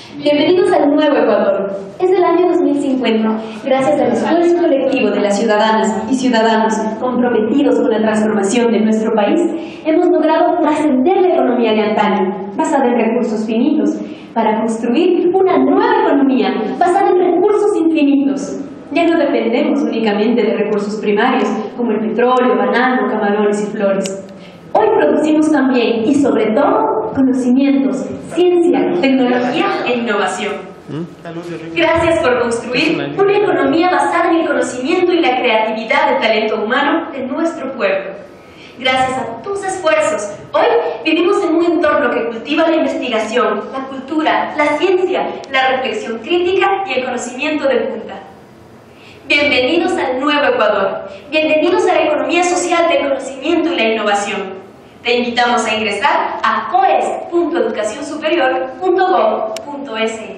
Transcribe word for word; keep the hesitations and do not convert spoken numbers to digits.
Bienvenidos al nuevo Ecuador. Es el año dos mil cincuenta, gracias al esfuerzo colectivo de las ciudadanas y ciudadanos comprometidos con la transformación de nuestro país, hemos logrado trascender la economía de antaño, basada en recursos finitos, para construir una nueva economía basada en recursos infinitos. Ya no dependemos únicamente de recursos primarios, como el petróleo, banano, camarones y flores. Hoy producimos también, y sobre todo, conocimientos, ciencia, tecnología e innovación. Gracias por construir una economía basada en el conocimiento y la creatividad del talento humano de nuestro pueblo. Gracias a tus esfuerzos, hoy vivimos en un entorno que cultiva la investigación, la cultura, la ciencia, la reflexión crítica y el conocimiento de punta. Bienvenidos al nuevo Ecuador. Bienvenidos a la economía social del conocimiento y la innovación. Te invitamos a ingresar a coes punto educación superior punto gob punto es.